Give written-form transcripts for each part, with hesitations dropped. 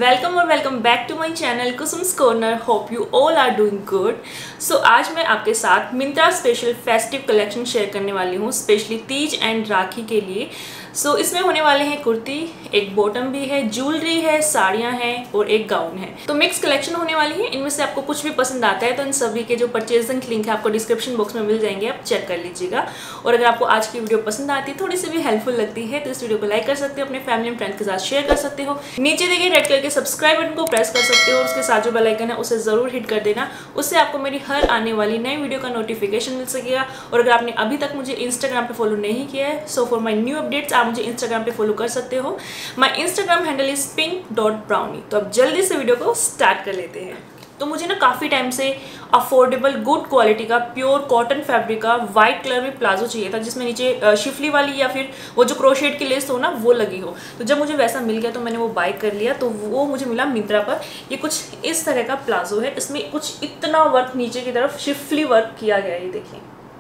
Welcome और welcome back to my channel Kusum's corner. Hope you all are doing good. So आज मैं आपके साथ Myntra special festive collection share करने वाली हूँ, स्पेशली तीज एंड राखी के लिए। सो इसमें होने वाले हैं कुर्ती, एक बॉटम भी है, ज्वेलरी है, साड़ियाँ हैं और एक गाउन है। तो मिक्स कलेक्शन होने वाली है। इनमें से आपको कुछ भी पसंद आता है तो इन सभी के जो परचेजिंग लिंक है आपको डिस्क्रिप्शन बॉक्स में मिल जाएंगे, आप चेक कर लीजिएगा। और अगर आपको आज की वीडियो पसंद आती है, थोड़ी सी भी हेल्पफुल लगती है, तो इस वीडियो को लाइक कर सकते हो, अपने फैमिली एंड फ्रेंड्स के साथ शेयर कर सकते हो। नीचे देखिए रेड कलर के सब्सक्राइब बटन को प्रेस कर सकते हो और उसके साथ जो बेल आइकन है उसे जरूर हिट कर देना। उससे आपको मेरी हर आने वाली नई वीडियो का नोटिफिकेशन मिल सकेगा। और अगर आपने अभी तक मुझे इंस्टाग्राम पे फॉलो नहीं किया है, so for my new updates आप मुझे इंस्टाग्राम पे फॉलो कर सकते हो। My Instagram handle is pink.brownie। तो अब जल्दी से वीडियो को स्टार्ट कर लेते हैं। तो मुझे ना काफ़ी टाइम से अफोर्डेबल गुड क्वालिटी का प्योर कॉटन फैब्रिक का वाइट कलर में प्लाजो चाहिए था, जिसमें नीचे शिफली वाली या फिर वो जो क्रोशेट की लेस हो ना वो लगी हो। तो जब मुझे वैसा मिल गया तो मैंने वो बाय कर लिया। तो वो मुझे मिला मिंत्रा पर। ये कुछ इस तरह का प्लाजो है, इसमें कुछ इतना वर्क नीचे की तरफ शिफली वर्क किया गया है। ये देखिए,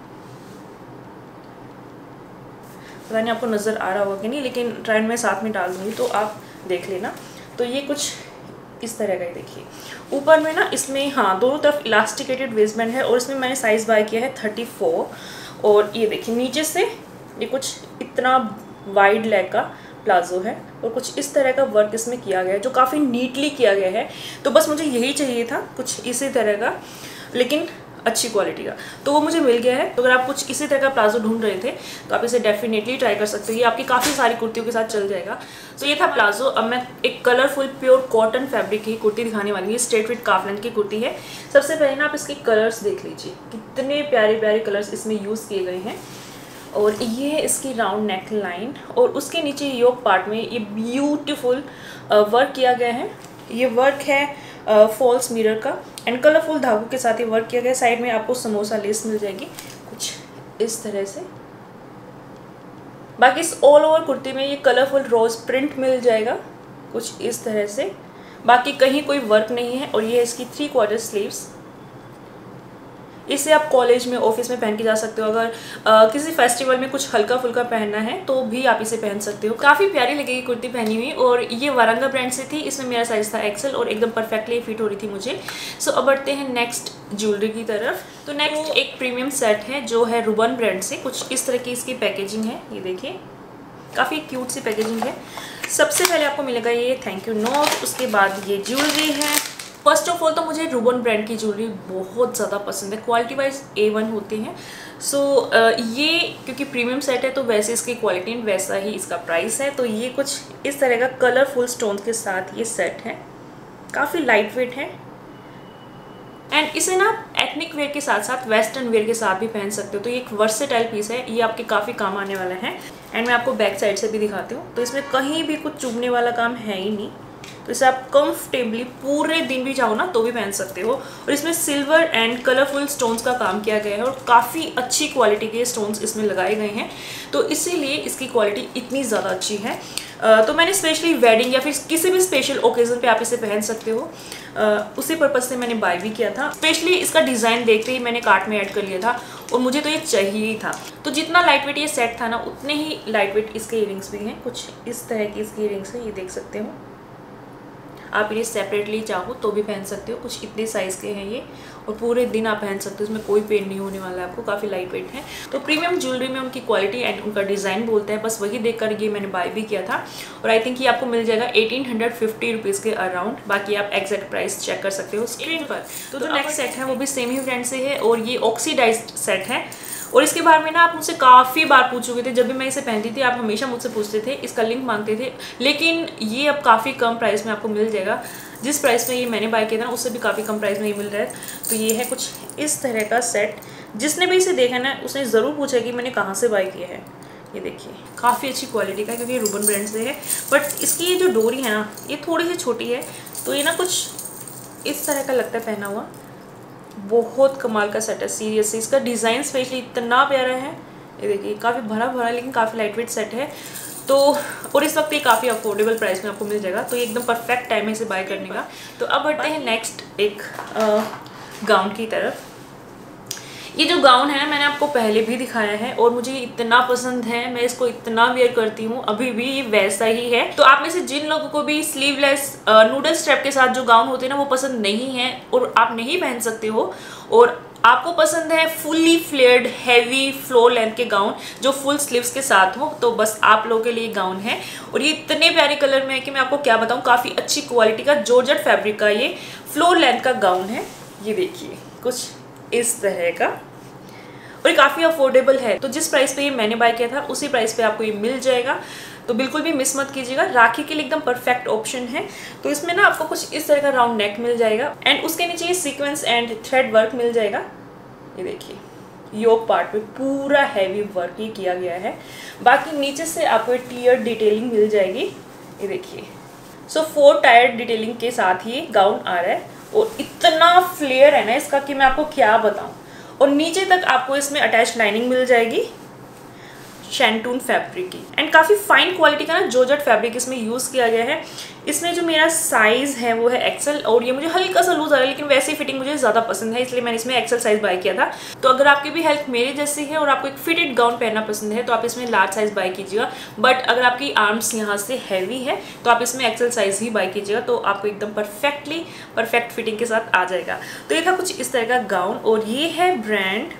पता नहीं आपको नज़र आ रहा होगा कि नहीं, लेकिन ट्रायल में साथ में डाल दूँगी तो आप देख लेना। तो ये कुछ इस तरह का ही देखिए। ऊपर में ना इसमें दोनों तरफ इलास्टिकेटेड वेस्ट बैंड है और इसमें मैंने साइज़ बाय किया है 34। और ये देखिए नीचे से ये कुछ इतना वाइड लेग का प्लाजो है और कुछ इस तरह का वर्क इसमें किया गया है जो काफ़ी नीटली किया गया है। तो बस मुझे यही चाहिए था, कुछ इसी तरह का लेकिन अच्छी क्वालिटी का, तो वो मुझे मिल गया है। तो अगर आप कुछ इसी तरह का प्लाजो ढूंढ रहे थे तो आप इसे डेफिनेटली ट्राई कर सकते हो। ये आपकी काफ़ी सारी कुर्तियों के साथ चल जाएगा। तो ये था प्लाजो। अब मैं एक कलरफुल प्योर कॉटन फैब्रिक की कुर्ती दिखाने वाली हूँ। स्ट्रेट फिट काफ लेंथ की कुर्ती है। सबसे पहले ना आप इसके कलर्स देख लीजिए, कितने प्यारे प्यारे कलर्स इसमें यूज़ किए गए हैं। और ये है इसकी राउंड नेक लाइन और उसके नीचे योक पार्ट में ये ब्यूटीफुल वर्क किया गया है। ये वर्क है फॉल्स मिरर का एंड कलरफुल धागों के साथ ही वर्क किया गया। साइड में आपको समोसा लेस मिल जाएगी कुछ इस तरह से। बाकी इस ऑल ओवर कुर्ती में ये कलरफुल रोज प्रिंट मिल जाएगा कुछ इस तरह से। बाकी कहीं कोई वर्क नहीं है। और ये है इसकी 3/4 स्लीव्स। इसे आप कॉलेज में, ऑफिस में पहन के जा सकते हो। अगर किसी फेस्टिवल में कुछ हल्का फुल्का पहनना है तो भी आप इसे पहन सकते हो। काफ़ी प्यारी लगेगी कुर्ती पहनी हुई। और ये वारंगा ब्रांड से थी। इसमें मेरा साइज़ था एक्सेल और एकदम परफेक्टली फिट हो रही थी मुझे। सो अब बढ़ते हैं नेक्स्ट ज्वेलरी की तरफ। तो नेक्स्ट एक प्रीमियम सेट है जो है रुबन ब्रांड से। कुछ इस तरह की इसकी पैकेजिंग है, ये देखिए काफ़ी क्यूट सी पैकेजिंग है। सबसे पहले आपको मिलेगा ये थैंक यू नोट, उसके बाद ये ज्वेलरी है। फर्स्ट ऑफ ऑल तो मुझे रुबन ब्रांड की ज्वेलरी बहुत ज़्यादा पसंद है, क्वालिटी वाइज A1 होती हैं। सो ये क्योंकि प्रीमियम सेट है तो वैसे इसकी क्वालिटी एंड वैसा ही इसका प्राइस है। तो ये कुछ इस तरह का कलरफुल स्टोन्स के साथ ये सेट है, काफ़ी लाइट वेट है एंड इसे ना एथनिक वेयर के साथ साथ वेस्टर्न वेयर के साथ भी पहन सकते हो। तो ये एक वर्सेटाइल पीस है, ये आपके काफ़ी काम आने वाला है। एंड मैं आपको बैक साइड से भी दिखाती हूँ। तो इसमें कहीं भी कुछ चुभने वाला काम है ही नहीं। तो इसे आप कंफर्टेबली पूरे दिन भी चाहो ना तो भी पहन सकते हो। और इसमें सिल्वर एंड कलरफुल स्टोन्स का काम किया गया है और काफ़ी अच्छी क्वालिटी के स्टोन्स इसमें लगाए गए हैं। तो इसीलिए इसकी क्वालिटी इतनी ज़्यादा अच्छी है। तो मैंने स्पेशली वेडिंग या फिर किसी भी स्पेशल ओकेज़न पे आप इसे पहन सकते हो, उसी पर्पज़ से मैंने बाय भी किया था। स्पेशली इसका डिज़ाइन देखते ही मैंने कार्ट में ऐड कर लिया था और मुझे तो ये चाहिए ही था। तो जितना लाइट वेट ये सेट था ना, उतने ही लाइट वेट इसके इयरिंग्स भी हैं। कुछ इस तरह की इसकी इयरिंग्स है, ये देख सकते हो। आप इन्हें सेपरेटली चाहो तो भी पहन सकते हो। कुछ इतने साइज़ के हैं ये और पूरे दिन आप पहन सकते हो, इसमें कोई पेन नहीं होने वाला है आपको। काफ़ी लाइट वेट है। तो प्रीमियम ज्वेलरी में उनकी क्वालिटी एंड उनका डिज़ाइन बोलता है, बस वही देखकर ये मैंने बाय भी किया था। और आई थिंक ये आपको मिल जाएगा 1850 रुपीज़ के अराउंड। बाकी आप एग्जैक्ट प्राइस चेक कर सकते हो स्क्रीन पर। तो जो नेक्स्ट सेट है वो भी सेम ही ब्रांड से है और ये ऑक्सीडाइज्ड सेट है। और इसके बारे में ना आप मुझसे काफ़ी बार पूछ चुके थे, जब भी मैं इसे पहनती थी आप हमेशा मुझसे पूछते थे, इसका लिंक मांगते थे। लेकिन ये अब काफ़ी कम प्राइस में आपको मिल जाएगा। जिस प्राइस में ये मैंने बाय किया था ना उससे भी काफ़ी कम प्राइस में ये मिल रहा है। तो ये है कुछ इस तरह का सेट। जिसने भी इसे देखा ना उसने ज़रूर पूछा कि मैंने कहाँ से बाय किया है। ये देखिए काफ़ी अच्छी क्वालिटी का, क्योंकि ये रुबन ब्रांड से है। बट इसकी ये जो डोरी है ना ये थोड़ी सी छोटी है, तो ये ना कुछ इस तरह का लगता है पहना हुआ। बहुत कमाल का सेट है सीरियसली। इसका डिज़ाइन स्पेशली इतना प्यारा है। ये देखिए काफ़ी भरा भरा लेकिन काफ़ी लाइट वेट सेट है। तो और इस वक्त ये काफ़ी अफोर्डेबल प्राइस में आपको मिल जाएगा। तो ये एकदम परफेक्ट टाइम है इसे बाय करने का। तो अब बढ़ते हैं नेक्स्ट एक गाउन की तरफ। ये जो गाउन है मैंने आपको पहले भी दिखाया है और मुझे इतना पसंद है, मैं इसको इतना वेयर करती हूँ, अभी भी ये वैसा ही है। तो आप में से जिन लोगों को भी स्लीवलेस नूडल स्ट्रैप के साथ जो गाउन होते हैं ना वो पसंद नहीं है और आप नहीं पहन सकते हो, और आपको पसंद है fully flared heavy floor length के गाउन जो फुल स्लीव्स के साथ हो, तो बस आप लोगों के लिए गाउन है। और ये इतने प्यारे कलर में है कि मैं आपको क्या बताऊं, काफ़ी अच्छी क्वालिटी का जॉर्जेट फैब्रिक का ये फ्लोर लेंथ का गाउन है। ये देखिए कुछ इस तरह का, और ये काफ़ी अफोर्डेबल है। तो जिस प्राइस पे ये मैंने बाय किया था उसी प्राइस पे आपको ये मिल जाएगा, तो बिल्कुल भी मिस मत कीजिएगा। राखी के लिए एकदम परफेक्ट ऑप्शन है। तो इसमें ना आपको कुछ इस तरह का राउंड नेक मिल जाएगा एंड उसके नीचे ये सीक्वेंस एंड थ्रेड वर्क मिल जाएगा। ये देखिए योक पार्ट पे पूरा हैवी वर्क ये किया गया है। बाकी नीचे से आपको टियर डिटेलिंग मिल जाएगी। ये देखिए सो 4 टायर डिटेलिंग के साथ ही गाउन आ रहा है और इतना फ्लेयर है ना इसका कि मैं आपको क्या बताऊं। और नीचे तक आपको इसमें अटैच लाइनिंग मिल जाएगी शैंटून फैब्रिक की, एंड काफ़ी फाइन क्वालिटी का ना जॉर्जेट फैब्रिक इसमें यूज़ किया गया है। इसमें जो मेरा साइज़ है वो है एक्सेल, और ये मुझे हल्का सा लूज आ रहा है लेकिन वैसी फिटिंग मुझे ज़्यादा पसंद है, इसलिए मैंने इसमें एक्सेल साइज़ बाय किया था। तो अगर आपकी भी हेल्थ मेरे जैसी है और आपको एक फिटेड गाउन पहनना पसंद है तो आप इसमें लार्ज साइज़ बाय कीजिएगा। बट अगर आपकी आर्म्स यहाँ से हैवी है तो आप इसमें एक्सेल साइज़ ही बाय कीजिएगा, तो आपको एकदम परफेक्ट फिटिंग के साथ आ जाएगा। तो ये था कुछ इस तरह का गाउन, और ये है ब्रांड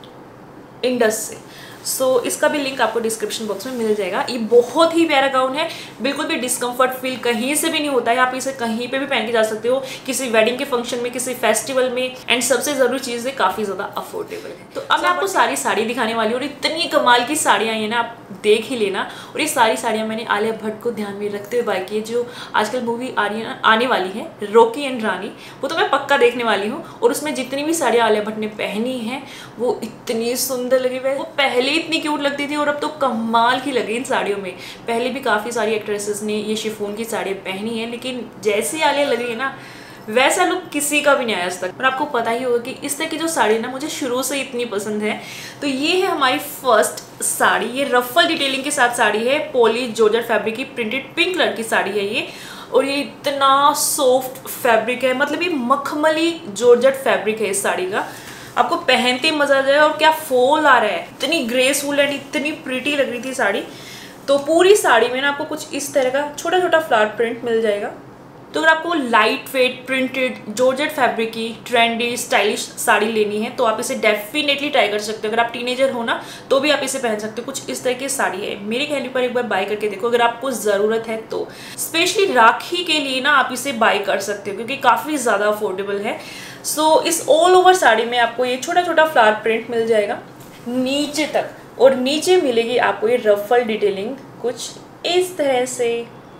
इंडस से। सो इसका भी लिंक आपको डिस्क्रिप्शन बॉक्स में मिल जाएगा। ये बहुत ही प्यारा गाउन है, बिल्कुल भी डिस्कम्फर्ट फील कहीं से भी नहीं होता है। आप इसे कहीं पे भी पहन के जा सकते हो, किसी वेडिंग के फंक्शन में, किसी फेस्टिवल में, एंड सबसे ज़रूरी चीज़ है काफ़ी ज़्यादा अफोर्डेबल है। तो अब मैं आपको साड़ी दिखाने वाली हूँ, और इतनी कमाल की साड़ियाँ हैं ना, आप देख ही लेना। और ये सारी साड़ियाँ मैंने आलिया भट्ट को ध्यान में रखते हुए बाय की है। जो आजकल मूवी आ रही है ना, आने वाली है रॉकी एंड रानी, वो तो मैं पक्का देखने वाली हूँ। और उसमें जितनी भी साड़ियाँ आलिया भट्ट ने पहनी है वो इतनी सुंदर लगी। वो पहले इतनी क्यूट लगती थी और अब तो कमाल की लगी इन साड़ियों में। पहले भी काफ़ी सारी एक्ट्रेसेस ने ये शिफॉन की साड़ियाँ पहनी है, लेकिन जैसी आलिया लग रही है ना वैसा लुक किसी का भी नहीं आया आज तक। और आपको पता ही होगा कि इस तरह की जो साड़ी ना मुझे शुरू से इतनी पसंद है। तो ये है हमारी फर्स्ट साड़ी, ये रफल डिटेलिंग के साथ साड़ी है, पॉली जॉर्जेट फैब्रिक की प्रिंटेड पिंक कलर की साड़ी है ये। और ये इतना सॉफ्ट फैब्रिक है, मतलब ये मखमली जॉर्जेट फैब्रिक है इस साड़ी का। आपको पहनते ही मजा आ जाएगा। और क्या फॉल आ रहा है, इतनी ग्रेसफुल एंड इतनी प्रिटी लग रही थी साड़ी। तो पूरी साड़ी में ना आपको कुछ इस तरह का छोटा छोटा फ्लावर प्रिंट मिल जाएगा। तो अगर आपको light weight printed georgette fabric की ट्रेंडी स्टाइलिश साड़ी लेनी है तो आप इसे डेफिनेटली ट्राई कर सकते हो। अगर आप टीनेजर हो ना तो भी आप इसे पहन सकते हो। कुछ इस तरह की साड़ी है, मेरे कहने पर एक बार बाय करके देखो अगर आपको ज़रूरत है तो। स्पेशली राखी के लिए ना आप इसे बाय कर सकते हो क्योंकि काफ़ी ज़्यादा अफोर्डेबल है। सो इस ऑल ओवर साड़ी में आपको ये छोटा छोटा फ्लावर प्रिंट मिल जाएगा नीचे तक, और नीचे मिलेगी आपको ये रफल डिटेलिंग कुछ इस तरह से।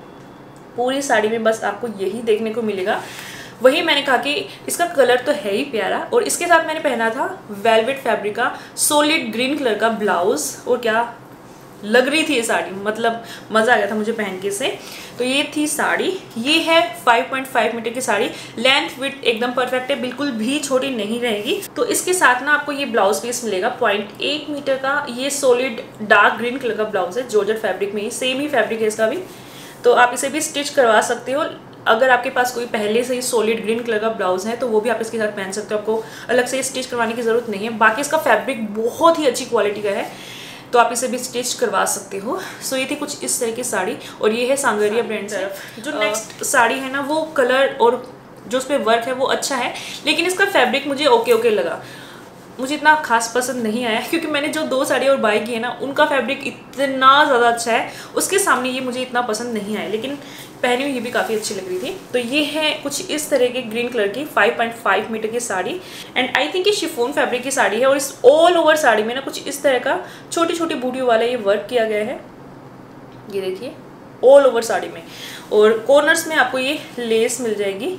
पूरी साड़ी में बस आपको यही देखने को मिलेगा। वही मैंने कहा कि इसका कलर तो है ही प्यारा, और इसके साथ मैंने पहना था वेलवेट फैब्रिक का सॉलिड ग्रीन कलर का ब्लाउज, और क्या लग रही थी ये साड़ी, मतलब मज़ा आ गया था मुझे पहन के से। तो ये थी साड़ी, ये है 5.5 मीटर की साड़ी, लेंथ विड्थ एकदम परफेक्ट है, बिल्कुल भी छोटी नहीं रहेगी। तो इसके साथ ना आपको ये ब्लाउज पीस मिलेगा 0.8 मीटर का। ये सॉलिड डार्क ग्रीन कलर का ब्लाउज है जॉर्जेट फैब्रिक में ही, सेम ही फैब्रिक है इसका भी। तो आप इसे भी स्टिच करवा सकते हो। अगर आपके पास कोई पहले से ही सॉलिड ग्रीन कलर का ब्लाउज है तो वो भी आप इसके साथ पहन सकते हो, आपको अलग से स्टिच करवाने की ज़रूरत नहीं है। बाकी इसका फैब्रिक बहुत ही अच्छी क्वालिटी का है तो आप इसे भी स्टिच करवा सकते हो। सो ये थी कुछ इस तरह की साड़ी, और ये है सांगरिया ब्रांड से। जो नेक्स्ट साड़ी है ना वो कलर और जो उस पर वर्क है वो अच्छा है, लेकिन इसका फैब्रिक मुझे ओके लगा, मुझे इतना खास पसंद नहीं आया क्योंकि मैंने जो 2 साड़ी और बाई की है ना उनका फैब्रिक इतना ज़्यादा अच्छा है, उसके सामने ये मुझे इतना पसंद नहीं आया, लेकिन पहनी हुई ये भी काफ़ी अच्छी लग रही थी। तो ये है कुछ इस तरह के ग्रीन कलर की 5.5 मीटर की साड़ी, एंड आई थिंक ये शिफॉन फैब्रिक की साड़ी है। और इस ऑल ओवर साड़ी में ना कुछ इस तरह का छोटी छोटी बूटियों वाला ये वर्क किया गया है, ये देखिए ऑल ओवर साड़ी में। और कॉर्नर्स में आपको ये लेस मिल जाएगी,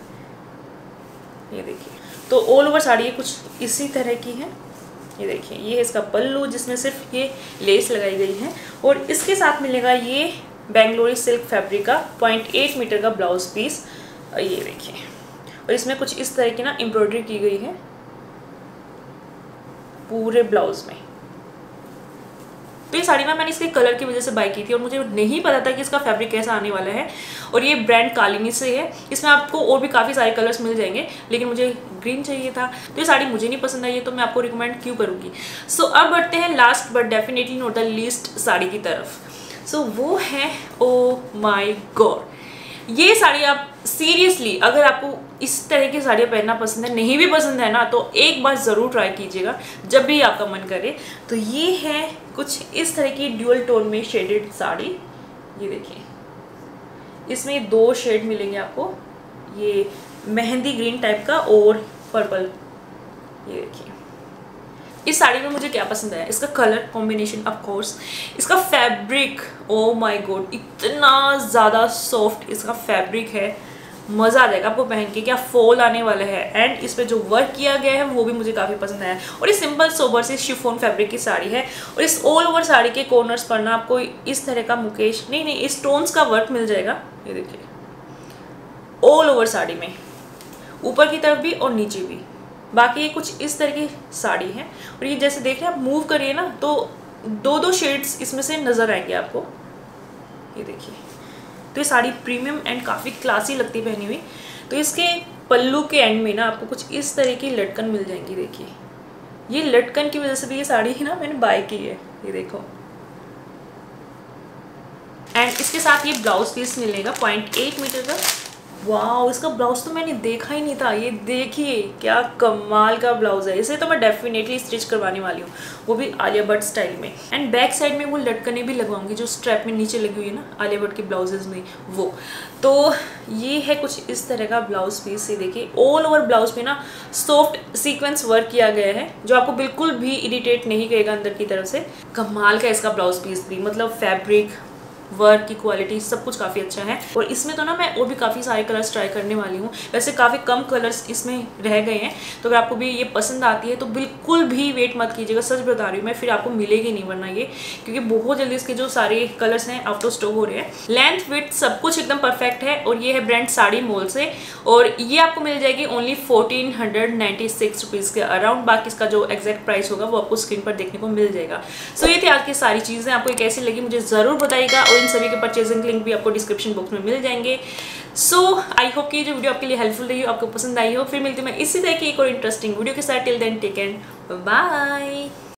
ये देखिए। तो ऑल ओवर साड़ी ये कुछ इसी तरह की है, ये देखिए। ये है इसका पल्लू जिसमें सिर्फ ये लेस लगाई गई है, और इसके साथ मिलेगा ये बेंगलोरी सिल्क फैब्रिक का 0.8 मीटर का ब्लाउज पीस, ये देखिए। और इसमें कुछ इस तरह की ना एम्ब्रॉयडरी की गई है पूरे ब्लाउज में। तो ये साड़ी ना मैंने इसके कलर की वजह से बाय की थी और मुझे नहीं पता था कि इसका फैब्रिक कैसा आने वाला है। और ये ब्रांड कालिनी से है। इसमें आपको और भी काफ़ी सारे कलर्स मिल जाएंगे, लेकिन मुझे ग्रीन चाहिए था, तो ये साड़ी मुझे नहीं पसंद आई है, तो मैं आपको रिकमेंड क्यों करूँगी। सो अब बढ़ते हैं last but definitely not the least sari की तरफ। सो वो है ओ माई गॉड, ये साड़ी आप सीरियसली अगर आपको इस तरह की साड़ियाँ पहनना पसंद है, नहीं भी पसंद है ना, तो एक बार ज़रूर ट्राई कीजिएगा जब भी आपका मन करे। तो ये है कुछ इस तरह की ड्यूअल टोन में शेडेड साड़ी। ये देखिए, इसमें 2 शेड मिलेंगे आपको, ये मेहंदी ग्रीन टाइप का और पर्पल। ये देखिए, इस साड़ी में मुझे क्या पसंद आया, इसका कलर कॉम्बिनेशन, ऑफ कोर्स इसका फैब्रिक, ओ माय गॉड इतना ज़्यादा सॉफ्ट इसका फैब्रिक है, मज़ा आ जाएगा आपको पहन के, क्या फॉल आने वाला है। एंड इस पे जो वर्क किया गया है वो भी मुझे काफ़ी पसंद आया। और ये सिंपल सोबर से शिफॉन फैब्रिक की साड़ी है और इस ऑल ओवर साड़ी के कॉर्नर्स पर ना आपको इस तरह का मुकेश नहीं स्टोन्स का वर्क मिल जाएगा। ये देखिए, ऑल ओवर साड़ी में, ऊपर की तरफ भी और नीचे भी। बाकी ये कुछ इस तरह की साड़ी है और ये जैसे देख रहे हैं आप, मूव करिए ना तो 2 शेड्स इसमें से नज़र आएंगे आपको। ये देखिए, तो ये साड़ी प्रीमियम एंड काफ़ी क्लासी लगती है पहनी हुई। तो इसके पल्लू के एंड में ना आपको कुछ इस तरह की लटकन मिल जाएंगी। देखिए, ये लटकन की वजह से भी ये साड़ी ही ना मैंने बाय की है, ये देखो। एंड इसके साथ ये ब्लाउज पीस मिलेगा 0.8 मीटर का। वाह, इसका ब्लाउज तो मैंने देखा ही नहीं था। ये देखिए क्या कमाल का ब्लाउज है, इसे तो मैं डेफिनेटली स्टिच करवाने वाली हूँ, वो भी आलिया भट्ट स्टाइल में। एंड बैक साइड में वो लटकने भी लगवाऊंगी जो स्ट्रैप में नीचे लगी हुई है ना आलिया भट्ट के ब्लाउजेज में, वो। तो ये है कुछ इस तरह का ब्लाउज पीस। ये देखिए, ऑल ओवर ब्लाउज में ना सॉफ्ट सीक्वेंस वर्क किया गया है जो आपको बिल्कुल भी इरिटेट नहीं करेगा अंदर की तरफ से। कमाल का इसका ब्लाउज पीस भी, मतलब फैब्रिक, वर्क की क्वालिटी सब कुछ काफ़ी अच्छा है। और इसमें तो ना मैं और भी काफ़ी सारे कलर्स ट्राई करने वाली हूँ। वैसे काफ़ी कम कलर्स इसमें रह गए हैं, तो अगर आपको भी ये पसंद आती है तो बिल्कुल भी वेट मत कीजिएगा, सच बता रही हूँ मैं, फिर आपको मिलेगी नहीं वरना ये, क्योंकि बहुत जल्दी इसके जो सारे कलर्स हैं आउट ऑफ स्टॉक हो रहे हैं। लेंथ विड्थ सब कुछ एकदम परफेक्ट है। और ये है ब्रांड साड़ी मॉल से और ये आपको मिल जाएगी ओनली 1496 रुपीज़ के अराउंड। बाकी इसका जो एग्जैक्ट प्राइस होगा वो आपको स्क्रीन पर देखने को मिल जाएगा। सो ये थी आज की सारी चीज़ें, आपको ये कैसी लगी मुझे ज़रूर बताइएगा और इन सभी के परचेजिंग लिंक भी आपको डिस्क्रिप्शन बॉक्स में मिल जाएंगे। सो आई होप कि ये जो वीडियो आपके लिए हेल्पफुल रही हो, आपको पसंद आई हो। फिर मिलती हूँ मैं इसी तरह की एक और इंटरेस्टिंग वीडियो के साथ। Till then take care, bye.